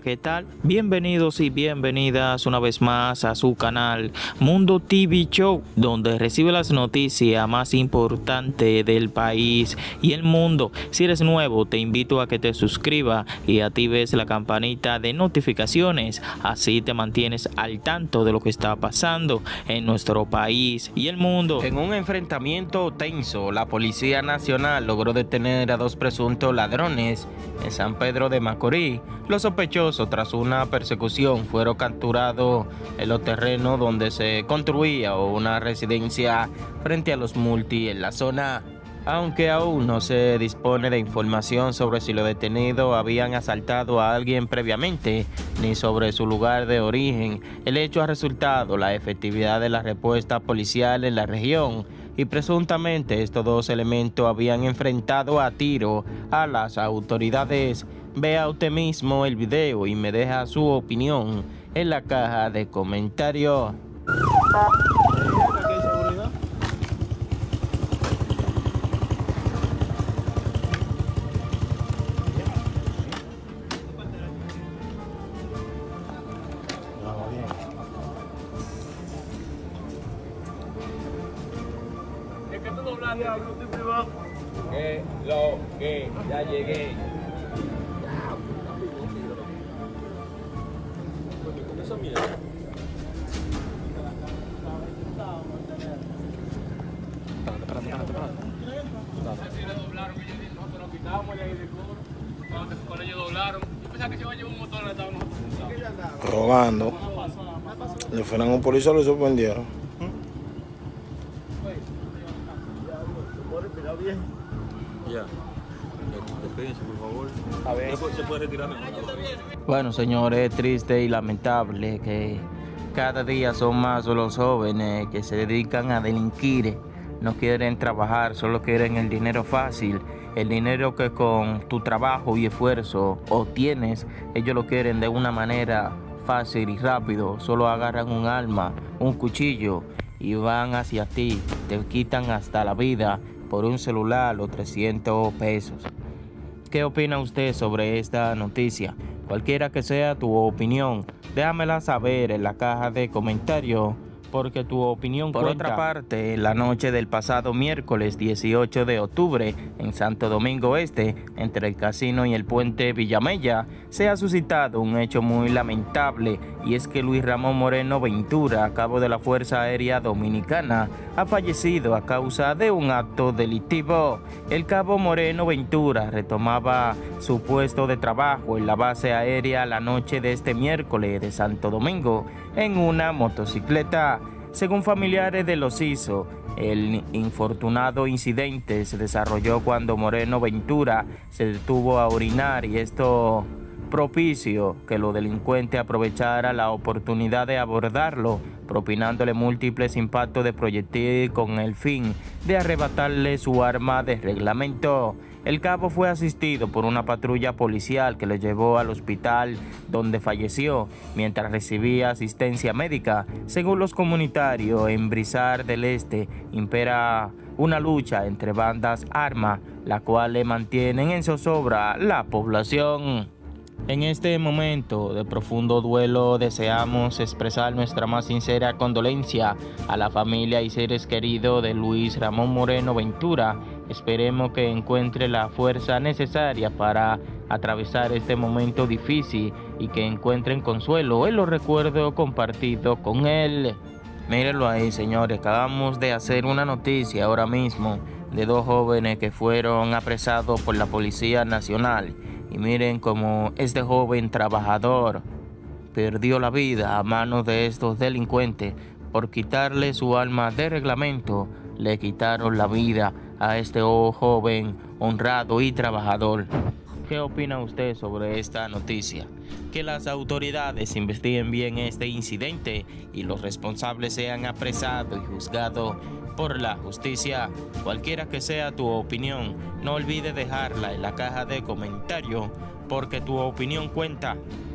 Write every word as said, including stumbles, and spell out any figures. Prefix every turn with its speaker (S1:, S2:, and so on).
S1: ¿qué tal? Bienvenidos y bienvenidas una vez más a su canal Mundo T V Show, donde recibe las noticias más importantes del país y el mundo. Si eres nuevo, te invito a que te suscribas y actives la campanita de notificaciones, así te mantienes al tanto de lo que está pasando en nuestro país y el mundo. En un enfrentamiento tenso, la Policía Nacional logró detener a dos presuntos ladrones en San Pedro de Macorís. Los sospechosos, tras una persecución, fueron capturados en los terrenos donde se construía una residencia frente a los multi en la zona. Aunque aún no se dispone de información sobre si los detenidos habían asaltado a alguien previamente, ni sobre su lugar de origen, el hecho ha resultado la efectividad de la respuesta policial en la región, y presuntamente estos dos elementos habían enfrentado a tiro a las autoridades. Vea usted mismo el video y me deja su opinión en la caja de comentarios.
S2: Es que tú doblas, diablo, estoy privado. Que lo que ya llegué. Con esa mierda. Espérate, espérate, espérate. Si le doblaron, que yo dije, nosotros nos quitamos de ahí del coro. Cuando, cuando ellos doblaron, yo pensaba que se iba a llevar un motor, estaban nosotros.
S3: Robando. Le fueron a un policía y lo sorprendieron.
S2: Ya. Despídense, por favor. A ver. Se puede retirar.
S1: Bueno, señores, es triste y lamentable que cada día son más los jóvenes que se dedican a delinquir. No quieren trabajar, solo quieren el dinero fácil. El dinero que con tu trabajo y esfuerzo obtienes, ellos lo quieren de una manera fácil y rápido. Solo agarran un arma, un cuchillo y van hacia ti. Te quitan hasta la vida por un celular o trescientos pesos. ¿Qué opina usted sobre esta noticia? Cualquiera que sea tu opinión, déjamela saber en la caja de comentarios, porque tu opinión cuenta. Por otra parte, la noche del pasado miércoles dieciocho de octubre en Santo Domingo Este, entre el casino y el puente Villamella, se ha suscitado un hecho muy lamentable, y es que Luis Ramón Moreno Ventura, cabo de la Fuerza Aérea Dominicana, ha fallecido a causa de un acto delictivo. El cabo Moreno Ventura retomaba su puesto de trabajo en la base aérea la noche de este miércoles de Santo Domingo en una motocicleta. Según familiares de los hizo, el infortunado incidente se desarrolló cuando Moreno Ventura se detuvo a orinar, y esto propició que los delincuentes aprovecharan la oportunidad de abordarlo, propinándole múltiples impactos de proyectil con el fin de arrebatarle su arma de reglamento. El cabo fue asistido por una patrulla policial que lo llevó al hospital, donde falleció mientras recibía asistencia médica. Según los comunitarios, en Brizar del Este impera una lucha entre bandas armadas, la cual le mantienen en zozobra la población. En este momento de profundo duelo deseamos expresar nuestra más sincera condolencia a la familia y seres queridos de Luis Ramón Moreno Ventura. Esperemos que encuentre la fuerza necesaria para atravesar este momento difícil y que encuentren consuelo en los recuerdos compartidos con él. Mírenlo ahí, señores, acabamos de hacer una noticia ahora mismo de dos jóvenes que fueron apresados por la Policía Nacional. Y miren cómo este joven trabajador perdió la vida a manos de estos delincuentes. Por quitarle su arma de reglamento, le quitaron la vida a este joven honrado y trabajador. ¿Qué opina usted sobre esta noticia? Que las autoridades investiguen bien este incidente y los responsables sean apresados y juzgados por la justicia. Cualquiera que sea tu opinión, no olvides dejarla en la caja de comentarios, porque tu opinión cuenta.